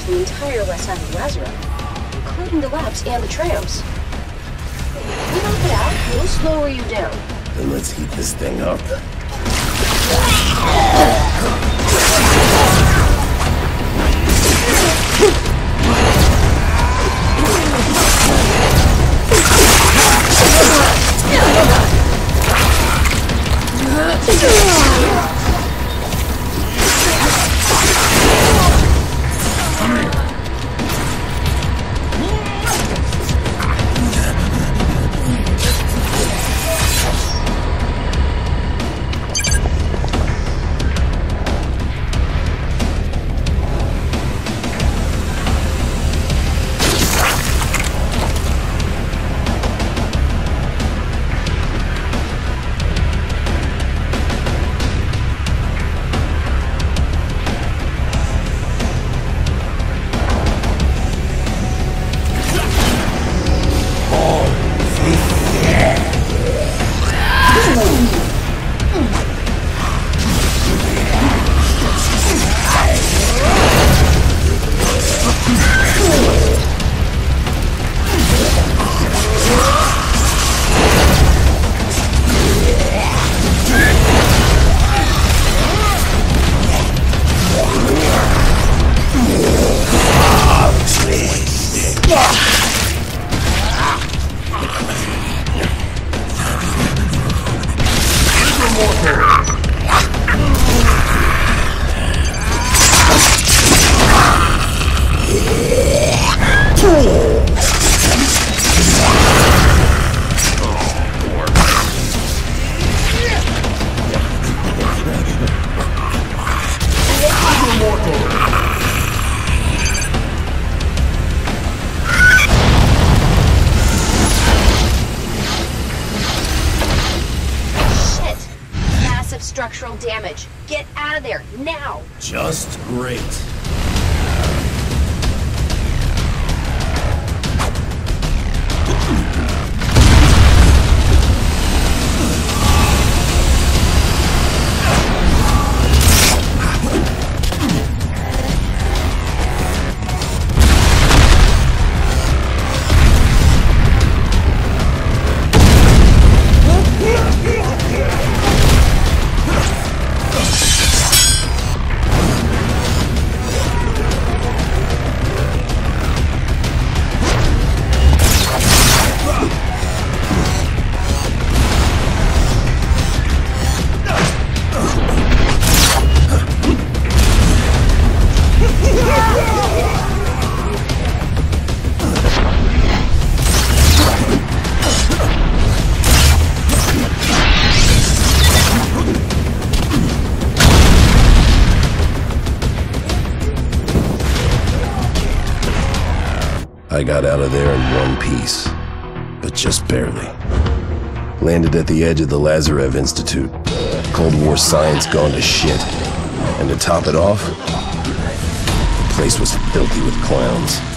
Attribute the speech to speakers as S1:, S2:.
S1: the entire west side of Lazarus, including the labs and the trails. If we knock it out, we'll slow you down.
S2: Then let's heat this thing up.
S1: Structural damage. Get out of there, now!
S2: Just great. I got out of there in one piece, but just barely. Landed at the edge of the Lazarev Institute. Cold War science gone to shit. And to top it off, the place was filthy with clowns.